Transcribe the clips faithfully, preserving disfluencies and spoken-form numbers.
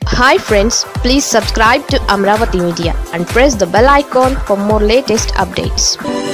Hi friends, please subscribe to Amaravathi Media and press the bell icon for more latest updates.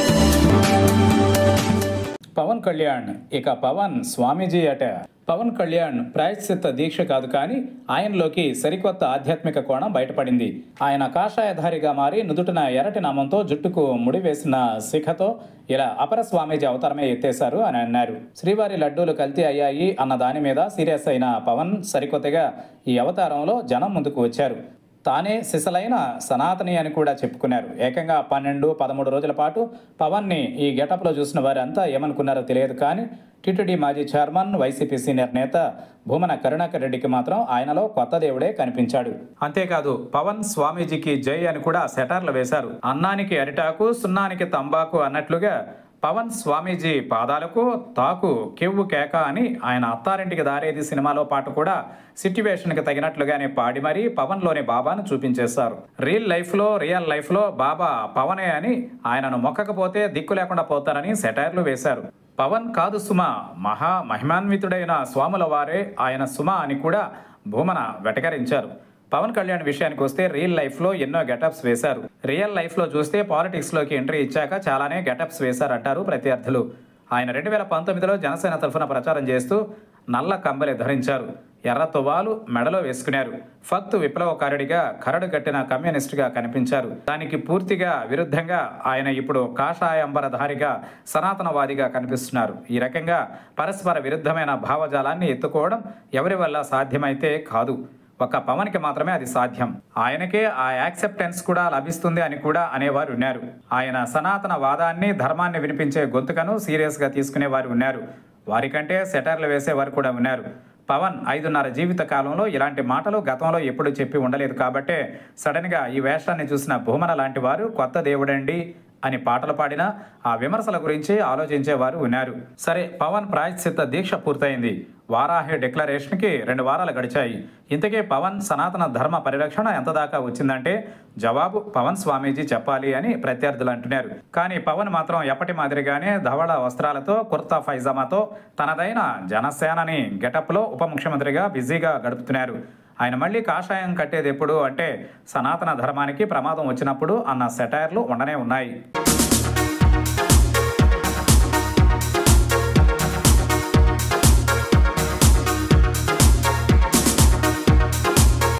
Pawan Kalyan ఇక పవన్ స్వామీజీ అట. పవన్ కళ్యాణ్ ప్రాయశ్చిత్త దీక్ష కాదు కానీ ఆయనలోకి సరికొత్త ఆధ్యాత్మిక కోణం బయటపడింది. ఆయన కాషాయధారిగా మారి నుదుటిన ఎర్రటి నామంతో జుట్టుకు ముడివేసిన శిఖతో ఇలా అపర స్వామీజీ అవతారమే ఎత్తేశారు అని అన్నారు. శ్రీవారి లడ్డూలు కల్తీ అయ్యాయి అన్న దాని మీద సీరియస్ అయిన పవన్ సరికొత్తగా ఈ అవతారంలో జనం ముందుకు వచ్చారు. తానే సిసలైన సనాతని అని కూడా చెప్పుకున్నారు. ఏకంగా పన్నెండు పదమూడు రోజుల పాటు పవన్ని ఈ గెటప్లో చూసిన వారంతా ఏమనుకున్నారో తెలియదు కానీ టీటీడీ మాజీ చైర్మన్, వైసీపీ సీనియర్ నేత భూమన కరుణాకర్ రెడ్డికి మాత్రం ఆయనలో కొత్త దేవుడే కనిపించాడు. అంతేకాదు పవన్ స్వామీజీకి జై అని కూడా సెటార్లు వేశారు. అన్నానికి అరిటాకు, సున్నానికి తంబాకు అన్నట్లుగా పవన్ స్వామీజీ పాదాలకు తాకు కెవ్వు కేక అని ఆయన అత్తారింటికి దారేది సినిమాలో పాట కూడా సిట్యువేషన్కి తగినట్లుగానే పాడి మరీ పవన్లోని బాబాను చూపించేశారు. రియల్ లైఫ్లో రియల్ లైఫ్లో బాబా పవనే అని ఆయనను మొక్కకపోతే దిక్కు లేకుండా పోతారని సెటైర్లు వేశారు. పవన్ కాదు సుమ, మహా మహిమాన్వితుడైన స్వాముల వారే ఆయన సుమ అని కూడా భూమన వెటకరించారు. పవన్ కళ్యాణ్ విషయానికి వస్తే రియల్ లైఫ్లో ఎన్నో గెటప్స్ వేశారు. రియల్ లైఫ్లో చూస్తే పాలిటిక్స్లోకి ఎంట్రీ ఇచ్చాక చాలానే గెటప్స్ వేశారంటారు ప్రత్యర్థులు. ఆయన రెండు వేల పంతొమ్మిదిలో జనసేన తరఫున ప్రచారం చేస్తూ నల్ల కంబలి ధరించారు. ఎర్ర తువాలు మెడలో వేసుకున్నారు. ఫక్తు విప్లవకారుడిగా కరడు కట్టిన కమ్యూనిస్టుగా కనిపించారు. దానికి పూర్తిగా విరుద్ధంగా ఆయన ఇప్పుడు కాషాయంబరధారిగా సనాతనవాదిగా కనిపిస్తున్నారు. ఈ రకంగా పరస్పర విరుద్ధమైన భావజాలాన్ని ఎత్తుకోవడం ఎవరి వల్ల సాధ్యమైతే కాదు, ఒక పవన్కి మాత్రమే అది సాధ్యం. ఆయనకే ఆ యాక్సెప్టెన్స్ కూడా లభిస్తుంది అని కూడా అనేవారు ఉన్నారు. ఆయన సనాతన వాదాన్ని, ధర్మాన్ని వినిపించే గొంతుకను సీరియస్గా తీసుకునేవారు ఉన్నారు. వారికంటే సెటర్లు వేసేవారు కూడా ఉన్నారు. పవన్ ఐదున్నర జీవిత కాలంలో ఇలాంటి మాటలు గతంలో ఎప్పుడు చెప్పి ఉండలేదు కాబట్టే సడన్గా ఈ వేషాన్ని చూసిన భూమన లాంటి వారు కొత్త దేవుడండి అని పాటలు పాడినా ఆ విమర్శల గురించి ఆలోచించేవారు ఉన్నారు. సరే, పవన్ ప్రాయశ్చిత్త దీక్ష పూర్తయింది. వారాహి డిక్లరేషన్కి రెండు వారాలు గడిచాయి. ఇంతకీ పవన్ సనాతన ధర్మ పరిరక్షణ ఎంత దాకా వచ్చిందంటే జవాబు పవన్ స్వామీజీ చెప్పాలి అని ప్రత్యర్థులు అంటున్నారు. కానీ పవన్ మాత్రం ఎప్పటి మాదిరిగానే ధవళ వస్త్రాలతో, కుర్తా ఫైజామాతో తనదైన జనసేనని గెటప్లో ఉప ముఖ్యమంత్రిగా బిజీగా గడుపుతున్నారు. ఆయన మళ్ళీ కాషాయం కట్టేది ఎప్పుడు అంటే సనాతన ధర్మానికి ప్రమాదం వచ్చినప్పుడు అన్న సెటైర్లు ఉండనే ఉన్నాయి.